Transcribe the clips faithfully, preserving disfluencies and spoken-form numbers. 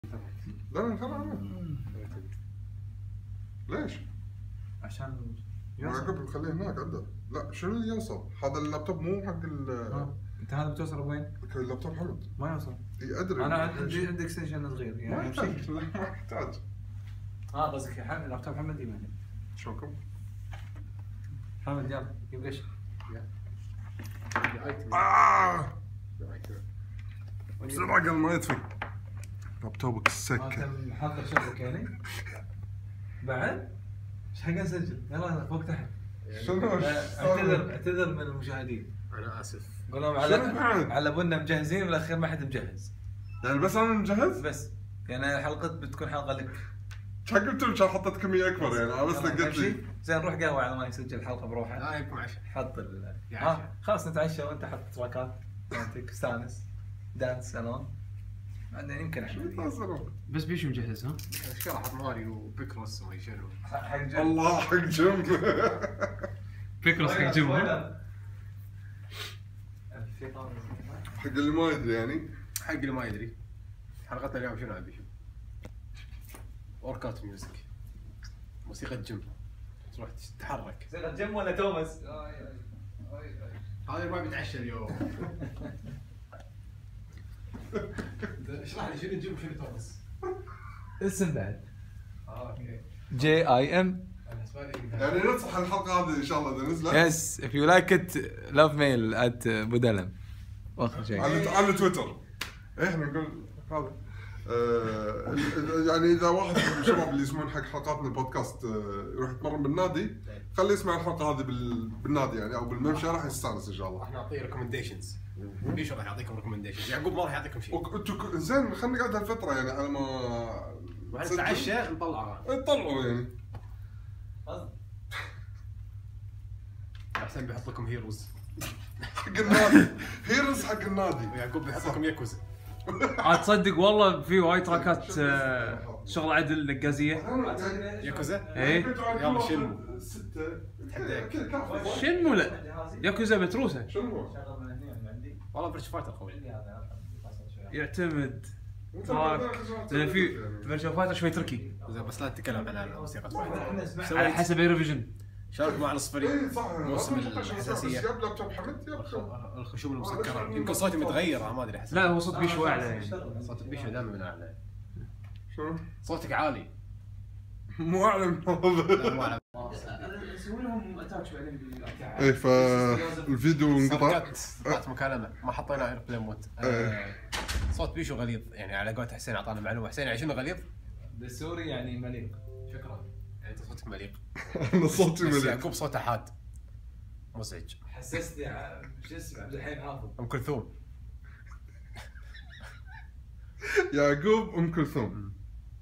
لا لا ترى عنه. ليش؟ عشان يعقوب نخليه هناك عنده. لا شنو اللي يوصل؟ هذا اللابتوب مو حق ال انت هذا بتوصل وين؟ اللابتوب حمد. ما يوصل. اي ادري. انا عندي عندي اكستنشن صغير ما يعني يحتاج. لا ما يحتاج. اه قصدك حمد لابتوب حمد يمين. شوكم. حمد يلا جيب قش. آه بسرعة قبل ما يطفي. لابتوبك السكر. انت محضر شغلك يعني؟ بعد؟ ايش حق نسجل؟ يلا فوق تحت. شنو؟ اعتذر اعتذر من المشاهدين. انا اسف. قول لهم على على ابونا مجهزين بالاخير ما حد مجهز. يعني بس انا مجهز؟ بس يعني الحلقه بتكون حلقه لك. شو قلت لك حطيت كمية اكبر يعني انا بس قلت لي. زين نروح قهوه على ما يسجل الحلقه بروحه. لا يبكم عشاء. حط ال عشاء. خلاص نتعشى وانت حط تراكات مالتك استانس دانس الون. بعدين يمكن احنا بس بيشو مجهز ها؟ اشكال حط ماريو وبيكروس وما شنو. حق جيم. الله حق جيم. بيكروس حق جيم. حق اللي ما يدري يعني. حق اللي ما يدري. حلقتنا اليوم شنو عاد بيشو؟ وركات ميوزك. موسيقى جيم. تروح تتحرك. موسيقى جيم ولا توماس؟ هذا ما بيتعشى اليوم. اشرح لي شنو الجيم وشنو توماس؟ اسم بعد. اه اوكي. جي اي ام. يعني ننصح الحلقة هذه ان شاء الله اذا نزلت. يس if you like it love mail at بودلم. واخر شيء. على على تويتر. احنا نقول هذا. آه يعني اذا واحد من الشباب اللي يسمعون حق حلقاتنا البودكاست آه يروح يتمرن بالنادي خليه يسمع الحلقه هذه بال... بالنادي يعني او بالممشى راح يستانس ان شاء الله. راح نعطيه ريكومنديشنز. بيشو راح يعطيكم ريكومنديشنز. يعقوب ما راح يعطيكم شيء. انتوا زين خلينا نقعد هالفتره يعني على ما واحنا نتعشى نطلع نطلعوا يعني. احسن بيحط لكم هيروز حق النادي. هيروز حق النادي. ويعقوب بيحط لكم ياكوزا. عاد تصدق والله في وايد تراكات شغل عدل نقازيه. ياكوزا؟ ايه يلا شنو؟ ستة تحداك. شنو لا ياكوزا بتروسه. شنو هو؟ والله بريتش فايتر خوي. يعتمد تراك لان في فيرجن فايتر شوي تركي بس لا تتكلم عن موسيقى فايتر. على حسب ايروفيجن. شارك مع الصفري. اي صح. موسم الحساسيه. يا لابتوب حمد يا الخشوم المسكره. يمكن صوتي متغير ما ادري حسب. لا هو صوت بيشو اعلى يعني. صوت بيشو دائما من اعلى. شنو؟ صوتك عالي. مو اعلم لا مو اعلى. اسوي لهم اتاتش بعدين. ايه فالفيديو انقطع. قطعت مكالمه ما حطينا اير بلاي مود. صوت بيشو غليظ يعني على قولة حسين اعطانا معلومه. حسين يعني شنو غليظ؟ بالسوري يعني مليق. شكرا. يعني انت صوتك مليق. انا صوتي بس مليق. يعقوب صوته حاد مزعج. حسستني شو اسمه عبد الحليم حافظ. ام كلثوم. يعقوب ام كلثوم.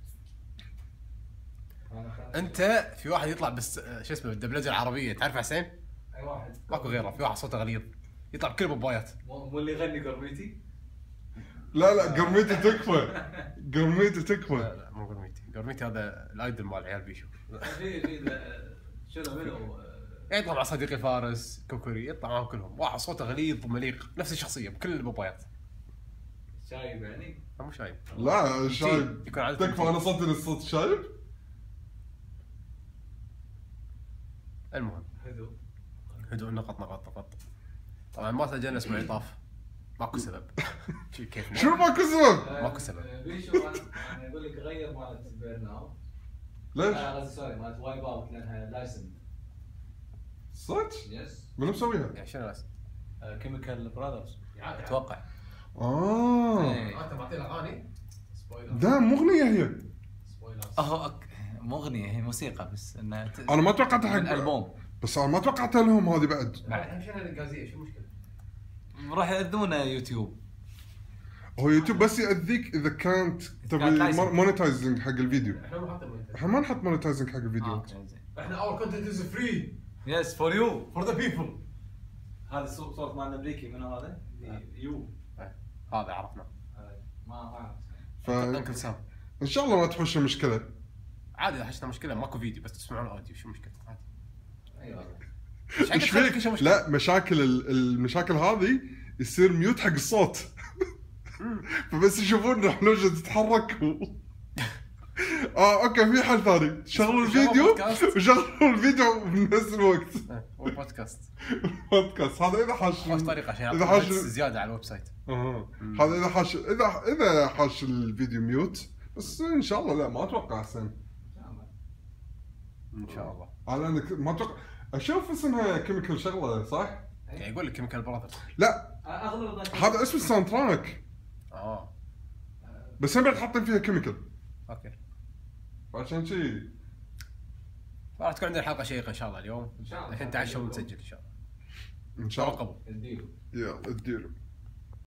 انت في واحد يطلع بس شو اسمه بالدبلجه العربيه تعرف حسين؟ اي واحد. ماكو غيره. في واحد صوته غليظ يطلع بكل بابايات. مو اللي يغني قرميتي؟ لا لا قرميتي تكفى. قرميتي تكفى. لا لا مو قرميتي. قرميتي هذا الايدل مال عيال بيشو. في في شنو منو؟ يطلع مع صديقي فارس كوكوري يطلع معهم كلهم. واحد صوته غليظ ومليق نفس الشخصيه بكل البابايات. شايب يعني؟ مو شايب. لا شايب. يكون عادة تكفى انا صوتي الصوت شايب. المهم هدوء هدوء نقط نقط نقط. طبعا ما سجلنا اسمه عطاف ماكو سبب. شو كيف شو ماكو سبب؟ ماكو سبب. بيشو انا اقول لك غير مالت بيرن اوت. ليش؟ لا قصدي سوري مالت وايب اوت لانها لايسند. صدق؟ يس. منو مسويها؟ يعني شنو ناس؟ كيميكال براذرز اتوقع. اه انت معطيه الاغاني؟ ده مو اغنيه هي. اهو مو اغنيه هي موسيقى بس انها انا ما توقعتها حق البوم. بس انا ما توقعت لهم هذه بعد. اهم شيء الانجازيه شو المشكله؟ راح ياذونه يوتيوب. هو يوتيوب بس يأذيك اذا كانت تبي مونيتايزنج حق الفيديو. احنا ما حاطين احنا ما نحط مونيتايزنج حق الفيديو. احنا اور كونتنت از فري يس فور يو فور ذا بيبل. هذا صوت مال الامريكي منو هذا؟ يو هذا عرفنا. ما اعرف. ف انكل سام. ان شاء الله ما تحوش مشكله. عادي اذا حشنا مشكله ماكو فيديو بس تسمعون الاوديو شو مشكلة عادي. ايوه ايش فيك؟ لا مشاكل المشاكل هذه يصير ميوت حق الصوت. فبس يشوفون احنا وجه تتحرك و... اه اوكي في حل ثاني شغلوا الفيديو بودكاست. وشغلوا الفيديو بنفس الوقت. والبودكاست بودكاست هذا اذا حاش خوش طريقه عشان إذا يعطي حاش- بس زياده على الويب سايت. اها هذا اذا حاش اذا اذا حاش الفيديو ميوت بس ان شاء الله لا ما اتوقع حسين. ان شاء الله. انا أنا ما اتوقع اشوف اسمها كيميكال شغله صح؟ يعني يقول لك كيميكال براذرز. لا اغلب هذا اسم الساوند تراك اه بس هم حاطين فيها كيميكال اوكي. عشان شي راح تكون عندنا حلقه شيقه ان شاء الله اليوم. إن شاء الله. الحين تعشوا ونسجل ان شاء الله. ان شاء الله. ترقبوا. الديو يلا اديله.